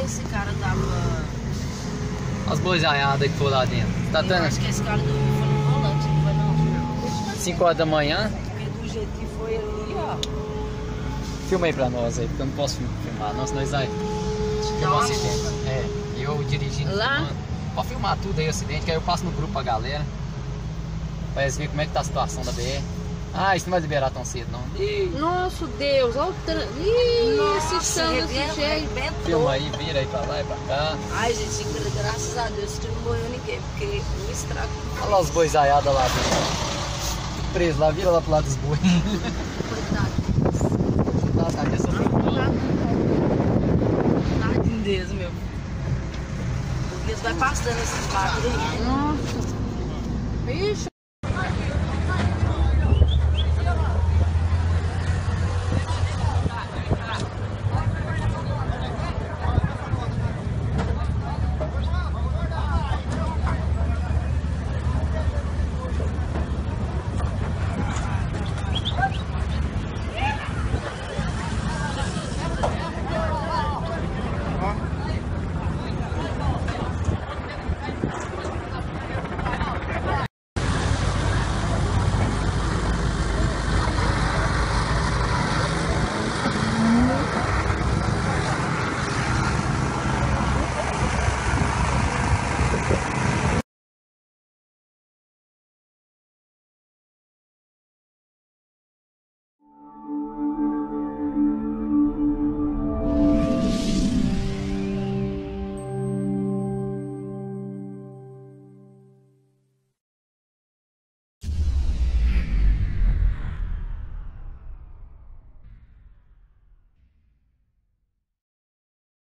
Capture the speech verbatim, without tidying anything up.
esse cara tava... As boiaiadas que foram lá dentro. Tá Eu dando acho que esse cara dormiu foi no volante, não foi não? cinco horas da manhã. Porque do jeito que foi ali, ó. Filma aí pra nós aí, porque eu não posso filmar, não, senão nós vai. Dá um uma acidente. É, eu dirigindo. Lá? filmando. Pode filmar tudo aí, o acidente, que aí eu passo no grupo pra galera. Pra eles verem como é que tá a situação da B R. Ah, isso não vai liberar tão cedo, não. Ih, Nossa, Deus, olha o trânsito. Ih, Nossa, esse chão desse arrebenta- jeito. arrebentou. filma aí, vira aí pra lá e pra cá. Ai, gente, graças a Deus que não morreu ninguém, porque o estrago. Olha lá os boiaiadas lá dentro. Tudo preso lá, vira lá pro lado dos bois. Coitado. Tá, tá, aqui essa foi Tadinho deles, meu. Porque eles vai passando esses bagulho aí. Nossa. Ixi.